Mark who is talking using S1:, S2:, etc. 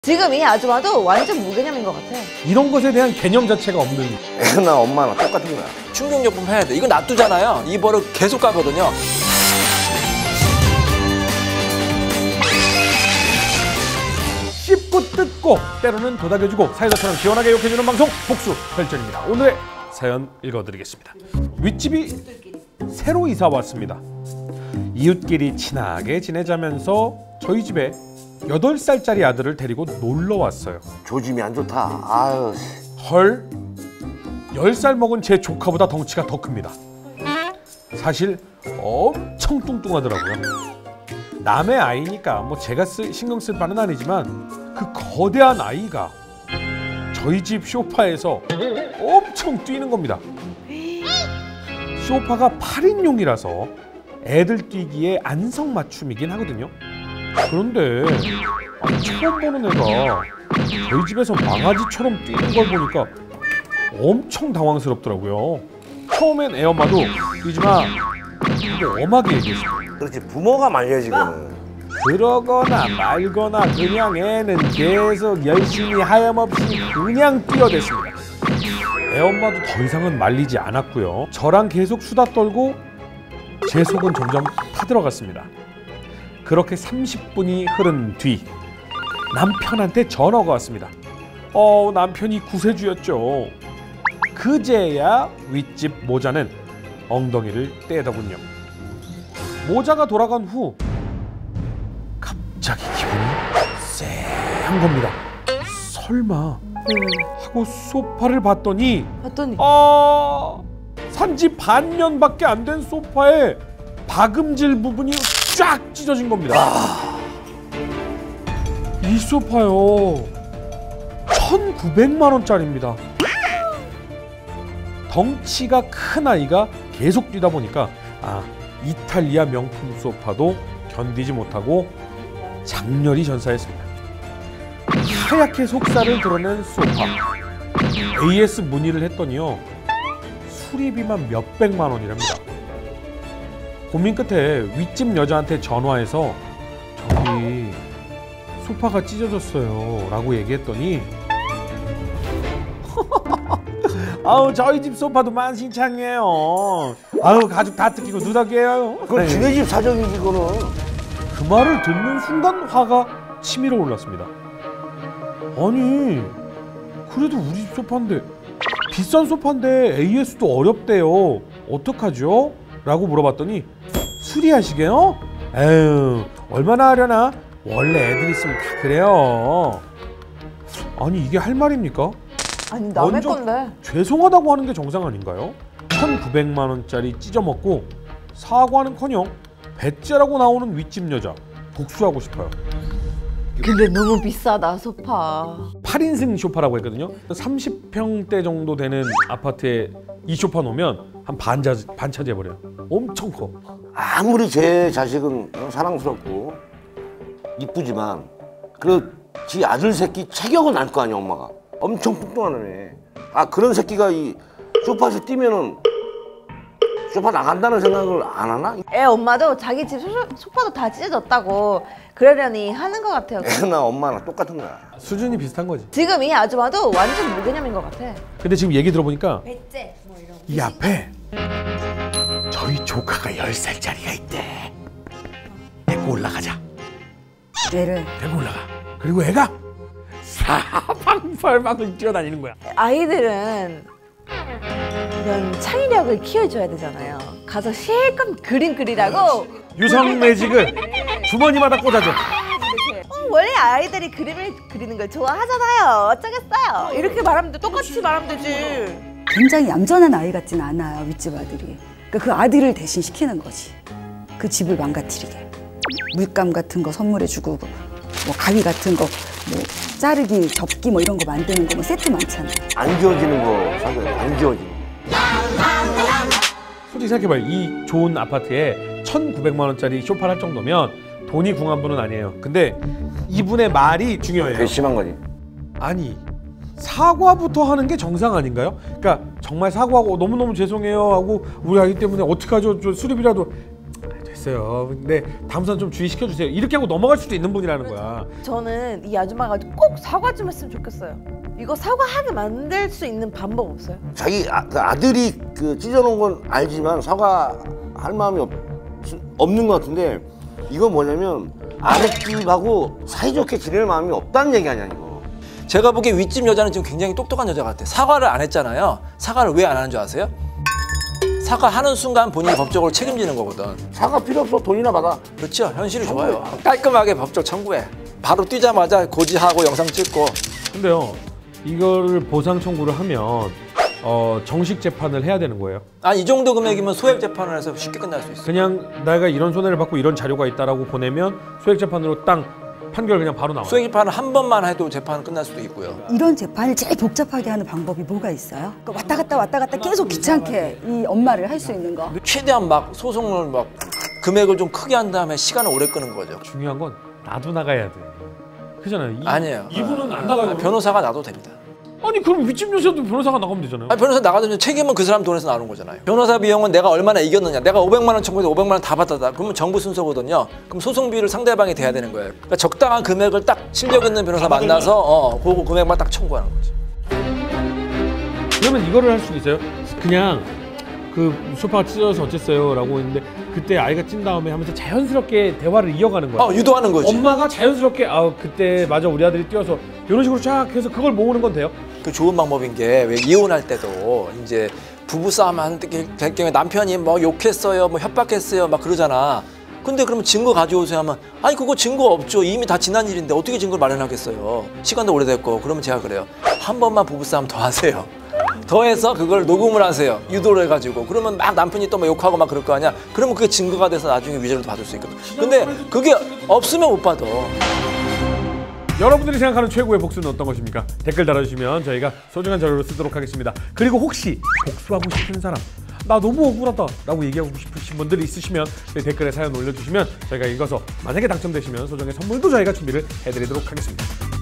S1: 지금 이 아줌마도 완전 무개념인 것 같아.
S2: 이런 것에 대한 개념 자체가 없는.
S3: 애나 엄마나 똑같은 거야.
S4: 충격요품 해야 돼. 이거 놔두잖아요. 이 버릇 계속 가거든요.
S2: 씹고 뜯고 때로는 도닥여주고 사이다처럼 시원하게 욕해주는 방송 복수혈전입니다. 오늘의 사연 읽어드리겠습니다. 윗집이 새로 이사 왔습니다. 이웃끼리 친하게 지내자면서 저희 집에 8살짜리 아들을 데리고 놀러 왔어요.
S3: 조짐이 안 좋다. 아유.
S2: 헐, 10살 먹은 제 조카보다 덩치가 더 큽니다. 사실 엄청 뚱뚱하더라고요. 남의 아이니까 뭐 제가 신경 쓸 바는 아니지만 그 거대한 아이가 저희 집 소파에서 엄청 뛰는 겁니다. 소파가 8인용이라서 애들 뛰기에 안성맞춤이긴 하거든요. 그런데 처음 보는 애가 저희 집에서 망아지처럼 뛰는 걸 보니까 엄청 당황스럽더라고요. 처음엔 애엄마도 뛰지마 이거 엄하게 얘기했어요.
S3: 그렇지, 부모가 말려야지 그거는.
S2: 그러거나 말거나 그냥 애는 계속 열심히 하염없이 그냥 뛰어댔습니다. 애엄마도 더 이상은 말리지 않았고요. 저랑 계속 수다 떨고 제 속은 점점 타들어갔습니다. 그렇게 30분이 흐른 뒤 남편한테 전화가 왔습니다. 남편이 구세주였죠. 그제야 윗집 모자는 엉덩이를 떼더군요. 모자가 돌아간 후 갑자기 기분이 쎄한 겁니다. 설마 하고 소파를 봤더니 산지 반년밖에 안 된 소파에 박음질 부분이 쫙 찢어진 겁니다. 이 소파요 1,900만 원짜리입니다. 덩치가 큰 아이가 계속 뛰다 보니까 이탈리아 명품 소파도 견디지 못하고 장렬히 전사했습니다. 하얗게 속살을 드러낸 소파. AS 문의를 했더니요 수리비만 몇백만 원이랍니다. 고민 끝에 윗집 여자한테 전화해서 저기 소파가 찢어졌어요 라고 얘기했더니 저희 집 소파도 만신창이에요. 가죽 다 뜯기고 누더기예요.
S3: 그건 지네 집 사정이지 그거는.
S2: 그 말을 듣는 순간 화가 치밀어 올랐습니다. 아니 그래도 우리 집 소파인데 비싼 소파인데 AS도 어렵대요. 어떡하죠? 라고 물어봤더니 수리하시게요? 에휴 얼마나 하려나? 원래 애들 있으면 다 그래요. 아니 이게 할 말입니까?
S1: 아니 남의 건데.
S2: 죄송하다고 하는 게 정상 아닌가요? 1,900만 원짜리 찢어먹고 사과는커녕 배째라고 나오는 윗집 여자 복수하고 싶어요.
S1: 근데 너무 비싸다 소파.
S2: 8인승 소파라고 했거든요. 30평대 정도 되는 아파트에 이 소파 놓으면 한 반 차지해버려요. 엄청 커.
S3: 아무리 제 자식은 사랑스럽고 이쁘지만 지 아들 새끼 체격은 알 거 아니야 엄마가. 엄청 뚱뚱하네. 그런 새끼가 이 소파에서 뛰면은 소파 나간다는 생각을 안 하나?
S1: 애 엄마도 자기 집 소파도 다 찢어졌다고 그러려니 하는 것 같아요.
S3: 애나 엄마나 똑같은 거야.
S2: 수준이 비슷한 거지.
S1: 지금 이 아줌마도 완전 무개념인 것 같아.
S2: 근데 지금 얘기 들어보니까
S1: 배째 뭐 이런.
S2: 이 앞에 저희 조카가 10살짜리가 있대. 데리고 올라가자.
S1: 얘를
S2: 데리고 올라가. 그리고 애가 사방팔방을 뛰어다니는 거야.
S1: 아이들은 이런 창의력을 키워줘야 되잖아요. 가서 실컷 그림 그리라고.
S2: 유성 매직을 주머니마다 꽂아줘.
S1: 원래 아이들이 그림을 그리는 걸 좋아하잖아요. 어쩌겠어요. 이렇게 말하면 돼. 똑같이 말하면 되지.
S5: 굉장히 얌전한 아이 같진 않아요 윗집 아들이. 그러니까 그 아들을 대신 시키는 거지. 그 집을 망가뜨리게. 물감 같은 거 선물해주고 뭐 가위 같은 거 뭐 자르기 접기 뭐 이런 거 만드는 거 뭐 세트 많잖아요.
S3: 안 지워지는 거 사줘요. 안 지워지는 거.
S2: 솔직히 생각해봐요. 이 좋은 아파트에 1,900만 원짜리 소파를 할 정도면 돈이 궁한 분은 아니에요. 근데 이분의 말이 중요해요.
S3: 괘씸한 거지.
S2: 아니 사과부터 하는 게 정상 아닌가요? 그러니까 정말 사과하고 너무너무 죄송해요 하고 우리 아이 때문에 어떡하죠? 저 수리비라도 알겠어요. 근데 다음선 좀 주의시켜 주세요. 이렇게 하고 넘어갈 수도 있는 분이라는 거야.
S1: 저는 이 아줌마가 꼭 사과 좀 했으면 좋겠어요. 이거 사과하게 만들 수 있는 방법 없어요?
S3: 자기 아들이 그 찢어놓은 건 알지만 사과할 마음이 없는 것 같은데, 이건 뭐냐면 아랫집하고 사이좋게 지낼 마음이 없다는 얘기 아니야 이거.
S4: 제가 보기에 윗집 여자는 지금 굉장히 똑똑한 여자 같아요. 사과를 안 했잖아요. 사과를 왜 안 하는 줄 아세요? 사과하는 순간 본인이 법적으로 책임지는 거거든.
S3: 사과 필요 없어, 돈이나 받아.
S4: 그렇죠. 현실이 좋아요. 깔끔하게 법적 청구해. 바로 뛰자마자 고지하고 영상 찍고.
S2: 근데요, 이거를 보상 청구를 하면 정식 재판을 해야 되는 거예요.
S4: 이 정도 금액이면 소액 재판을 해서 쉽게 끝날 수 있어요.
S2: 그냥 내가 이런 손해를 받고 이런 자료가 있다라고 보내면 소액 재판으로 땅 판결 그냥 바로 나와요.
S4: 소액 재판을 한 번만 해도 재판은 끝날 수도 있고요.
S5: 이런 재판을 제일 복잡하게 하는 방법이 뭐가 있어요? 그러니까 왔다 갔다 계속 귀찮게 이 엄마를 할 수 있는 거.
S4: 최대한 막 소송을 막 금액을 좀 크게 한 다음에 시간을 오래 끄는 거죠.
S2: 중요한 건 나도 나가야 돼. 그잖아요.
S4: 아니에요.
S2: 이분은 안 나가요.
S4: 변호사가 나도 됩니다.
S2: 아니 그럼 윗집 여자도 변호사가 나가면 되잖아요.
S4: 변호사 나가면 책임은 그 사람 돈에서 나오는 거잖아요. 변호사 비용은 내가 얼마나 이겼느냐. 내가 500만 원 청구해서 500만 원 다 받았다. 그러면 정부 순서거든요. 그럼 소송비를 상대방이 대야 되는 거예요. 그러니까 적당한 금액을 딱 실력 있는 변호사 만나서 그 금액만 딱 청구하는 거지.
S2: 그러면 이거를 할 수 있어요. 그냥 그 소파가 찢어져서 어쨌어요 라고 했는데 그때 아이가 찐 다음에 하면서 자연스럽게 대화를 이어가는 거예요.
S4: 유도하는 거지.
S2: 엄마가 자연스럽게 그때 맞아 우리 아들이 뛰어서 이런 식으로 쫙 해서 그걸 모으는 건 돼요?
S4: 그 좋은 방법인 게 왜 이혼할 때도 이제 부부싸움 될 경우에 남편이 뭐 욕했어요, 뭐 협박했어요, 막 그러잖아. 근데 그러면 증거 가져오세요 하면 아니 그거 증거 없죠. 이미 다 지난 일인데 어떻게 증거를 마련하겠어요. 시간도 오래됐고. 그러면 제가 그래요. 한 번만 부부싸움 더 하세요. 더 해서 그걸 녹음을 하세요. 유도를 해가지고. 그러면 막 남편이 또 막 욕하고 막 그럴 거 아니야. 그러면 그게 증거가 돼서 나중에 위자료도 받을 수 있거든. 근데 그게 없으면 못 받아.
S2: 여러분들이 생각하는 최고의 복수는 어떤 것입니까? 댓글 달아주시면 저희가 소중한 자료로 쓰도록 하겠습니다. 그리고 혹시 복수하고 싶은 사람, 나 너무 억울하다 라고 얘기하고 싶으신 분들이 있으시면 댓글에 사연 올려주시면 저희가 읽어서 만약에 당첨되시면 소정의 선물도 저희가 준비를 해드리도록 하겠습니다.